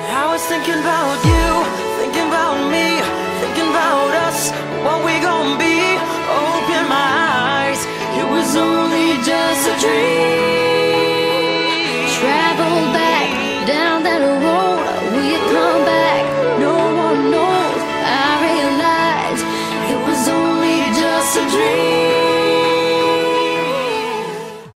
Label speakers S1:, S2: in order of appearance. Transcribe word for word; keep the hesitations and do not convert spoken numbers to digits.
S1: I was thinking about you, thinking about me, thinking about us, what we gon' be. Open my eyes.